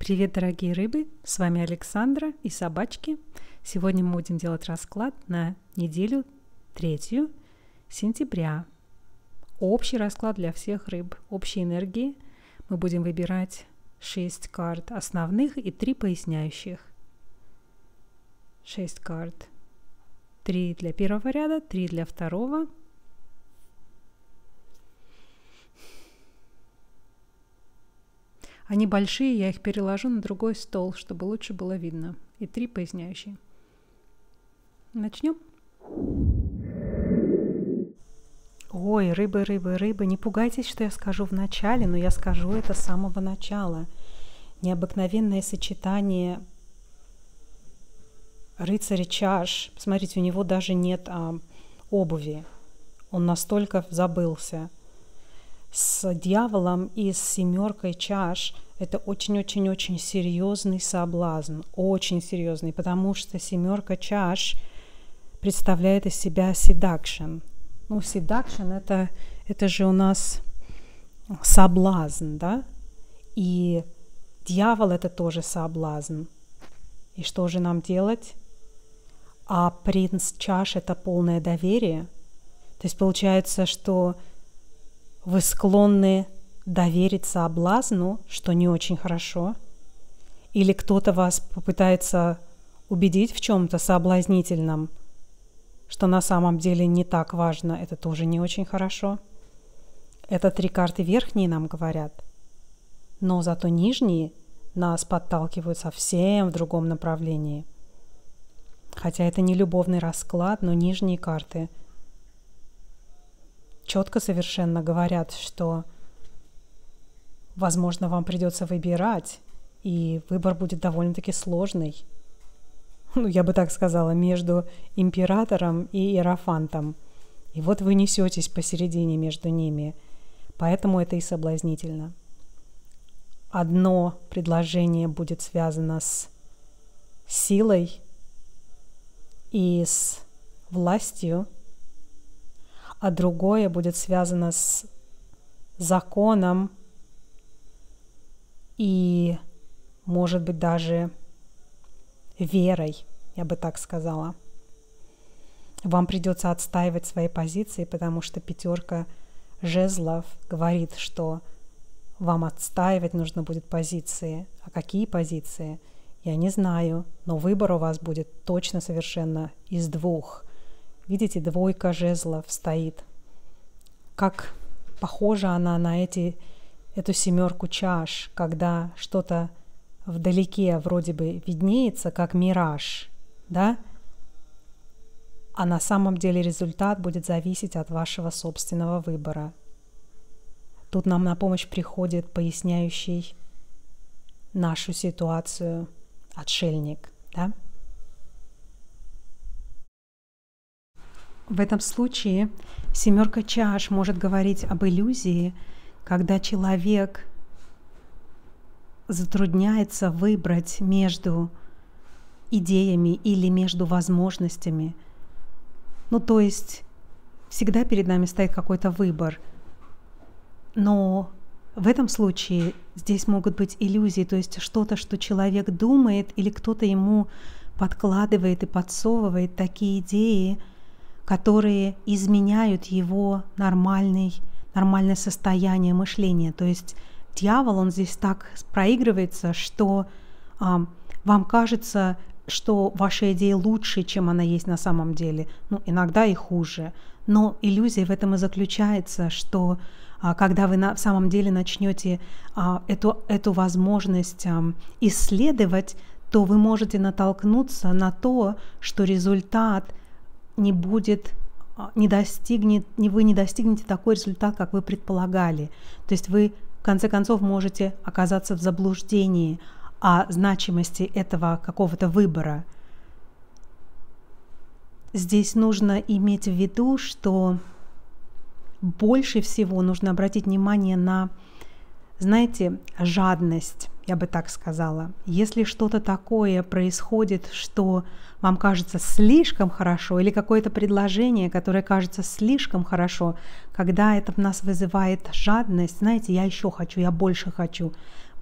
Привет, дорогие рыбы! С вами Александра и собачки. Сегодня мы будем делать расклад на неделю 3 сентября. Общий расклад для всех рыб. Общей энергии. Мы будем выбирать 6 карт основных и 3 поясняющих. 6 карт. 3 для первого ряда, 3 для второго. Они большие, я их переложу на другой стол, чтобы лучше было видно. И 3 поясняющие. Начнем. Ой, рыбы, рыбы, рыбы, не пугайтесь, что я скажу в начале, но я скажу это с самого начала. Необыкновенное сочетание рыцаря чаш. Посмотрите, у него даже нет обуви. Он настолько забылся. С дьяволом и с семеркой чаш это очень-очень-очень серьезный соблазн, очень серьезный, потому что семерка чаш представляет из себя seduction. Ну, seduction это же у нас соблазн, да? И дьявол это тоже соблазн. И что же нам делать? А принц чаш это полное доверие. То есть получается, что вы склонны доверить соблазну, что не очень хорошо, или кто-то вас попытается убедить в чем-то соблазнительном, что на самом деле не так важно, это тоже не очень хорошо. Это 3 карты верхние нам говорят, но зато нижние нас подталкивают совсем в другом направлении. Хотя это не любовный расклад, но нижние карты четко совершенно говорят, что, возможно, вам придется выбирать, и выбор будет довольно-таки сложный. Ну, я бы так сказала, между императором и иерофантом. И вот вы несетесь посередине между ними, поэтому это и соблазнительно. Одно предложение будет связано с силой и с властью, а другое будет связано с законом и, может быть, даже верой, я бы так сказала. Вам придется отстаивать свои позиции, потому что 5 жезлов говорит, что вам отстаивать нужно будет позиции. А какие позиции? Я не знаю, но выбор у вас будет точно совершенно из 2. Видите, 2 жезлов стоит. Как похожа она на эту 7 чаш, когда что-то вдалеке вроде бы виднеется, как мираж, да? А на самом деле результат будет зависеть от вашего собственного выбора. Тут нам на помощь приходит поясняющий нашу ситуацию отшельник, да? В этом случае 7 чаш может говорить об иллюзии, когда человек затрудняется выбрать между идеями или между возможностями. Ну, то есть всегда перед нами стоит какой-то выбор. Но в этом случае здесь могут быть иллюзии, то есть что-то, что человек думает, или кто-то ему подкладывает и подсовывает такие идеи, которые изменяют его нормальное состояние мышления. То есть дьявол, он здесь так проигрывается, что вам кажется, что ваша идея лучше, чем она есть на самом деле. Ну, иногда и хуже. Но иллюзия в этом и заключается, что когда вы на самом деле начнете эту возможность исследовать, то вы можете натолкнуться на то, что результат вы не достигнете такой результат, как вы предполагали. То есть вы, в конце концов, можете оказаться в заблуждении о значимости этого какого-то выбора. Здесь нужно иметь в виду, что больше всего нужно обратить внимание на, знаете, жадность, я бы так сказала. Если что-то такое происходит, что вам кажется слишком хорошо, или какое-то предложение, которое кажется слишком хорошо, когда это в нас вызывает жадность, знаете, я еще хочу, я больше хочу. Вот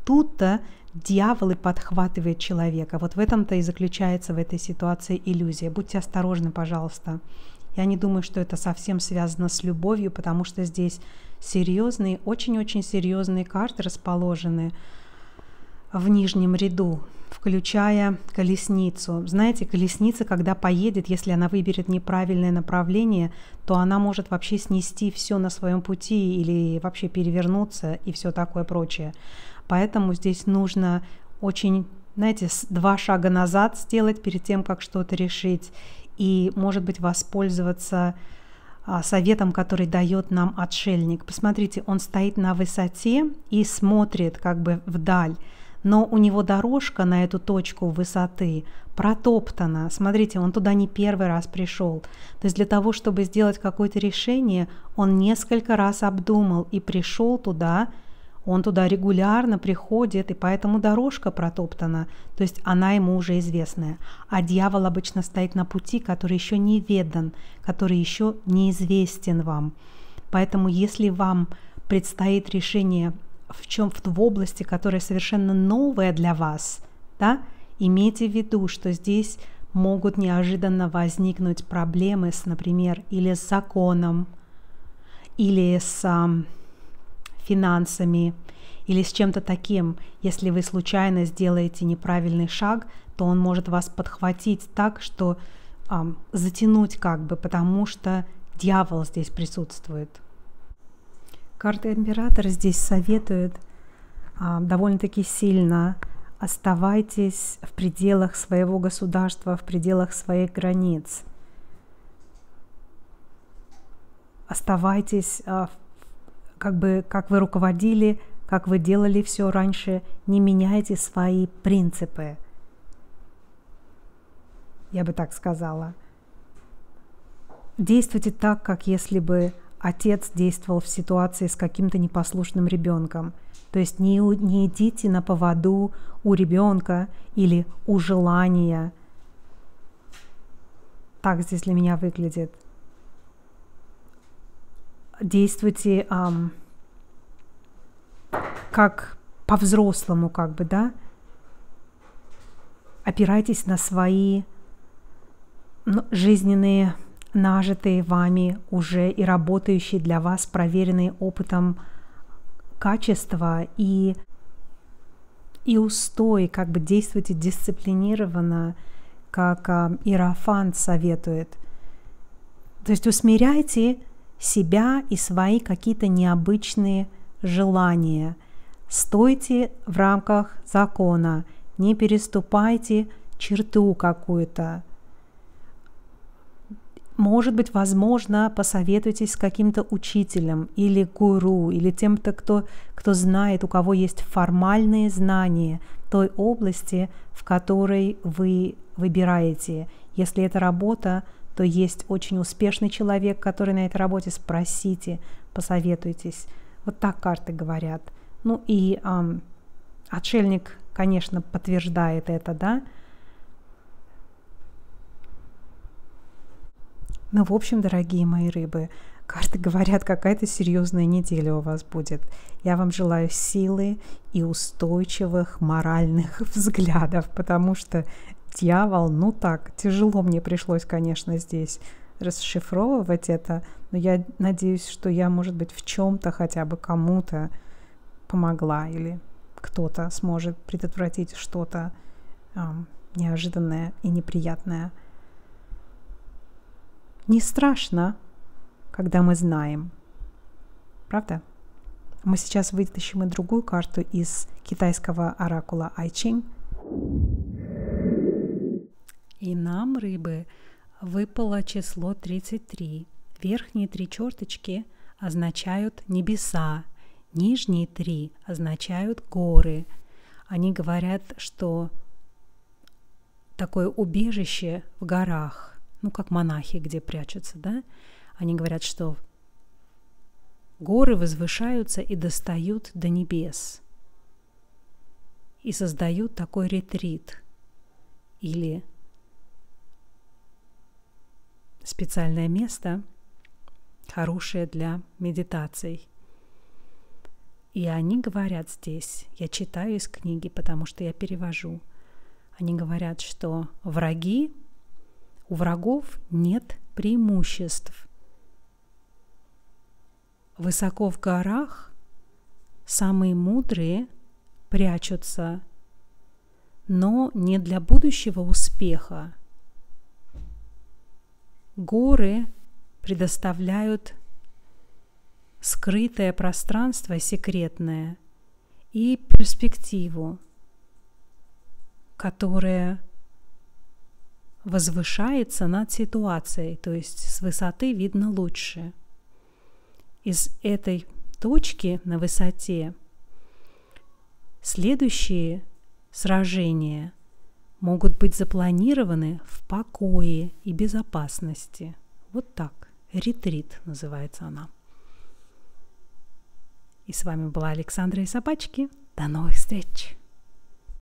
тут-то дьявол и подхватывает человека. Вот в этом-то и заключается в этой ситуации иллюзия. Будьте осторожны, пожалуйста. Я не думаю, что это совсем связано с любовью, потому что здесь серьезные, очень-очень серьезные карты расположены в нижнем ряду, включая колесницу. Знаете, колесница, когда поедет, если она выберет неправильное направление, то она может вообще снести все на своем пути или вообще перевернуться и все такое прочее. Поэтому здесь нужно очень, знаете, 2 шага назад сделать перед тем, как что-то решить. И, может быть, воспользоваться советом, который дает нам отшельник. Посмотрите, он стоит на высоте и смотрит как бы вдаль, но у него дорожка на эту точку высоты протоптана. Смотрите, он туда не первый раз пришел. То есть для того, чтобы сделать какое-то решение, он несколько раз обдумал и пришел туда. Он туда регулярно приходит, и поэтому дорожка протоптана, то есть она ему уже известная. А дьявол обычно стоит на пути, который еще не ведан, который еще неизвестен вам. Поэтому если вам предстоит решение в области, которая совершенно новая для вас, да, имейте в виду, что здесь могут неожиданно возникнуть проблемы с, например, или с законом, или с финансами или с чем-то таким. Если вы случайно сделаете неправильный шаг, то он может вас подхватить так, что затянуть как бы, потому что дьявол здесь присутствует. Карта императора здесь советует довольно-таки сильно: оставайтесь в пределах своего государства, в пределах своих границ. Оставайтесь как вы руководили, как вы делали все раньше, не меняйте свои принципы. Я бы так сказала. Действуйте так, как если бы отец действовал в ситуации с каким-то непослушным ребенком. То есть не идите на поводу у ребенка или у желания. Так здесь для меня выглядит. Действуйте как по-взрослому, как бы, да? Опирайтесь на свои жизненные, нажитые вами уже и работающие для вас, проверенные опытом качества и устой, как бы действуйте дисциплинированно, как Иерофант советует. То есть усмиряйте себя и свои какие-то необычные желания. Стойте в рамках закона, не переступайте черту какую-то. Может быть, возможно, посоветуйтесь с каким-то учителем или гуру, или тем-то, кто знает, у кого есть формальные знания той области, в которой вы выбираете. Если это работа, то есть очень успешный человек, который на этой работе, спросите, посоветуйтесь. Вот так карты говорят. Ну и отшельник, конечно, подтверждает это, да. Ну, в общем, дорогие мои рыбы, карты говорят, какая-то серьезная неделя у вас будет. Я вам желаю силы и устойчивых моральных взглядов, потому что дьявол, ну так, тяжело мне пришлось, конечно, здесь расшифровывать это, но я надеюсь, что я, может быть, в чем-то хотя бы кому-то помогла, или кто-то сможет предотвратить что-то неожиданное и неприятное. Не страшно, когда мы знаем, правда? Мы сейчас вытащим и другую карту из китайского оракула Айчинг. И нам, рыбы, выпало число 33. Верхние 3 черточки означают небеса, нижние 3 означают горы. Они говорят, что такое убежище в горах, ну, как монахи, где прячутся, да? Они говорят, что горы возвышаются и достают до небес. И создают такой ретрит или специальное место, хорошее для медитаций. И они говорят здесь, я читаю из книги, потому что я перевожу, они говорят, что у врагов нет преимуществ. Высоко в горах самые мудрые прячутся, но не для будущего успеха. Горы предоставляют скрытое пространство, секретное, и перспективу, которая возвышается над ситуацией, то есть с высоты видно лучше. Из этой точки на высоте следующие сражения могут быть запланированы в покое и безопасности. Вот так. Ретрит называется она. И с вами была Александра и собачки. До новых встреч!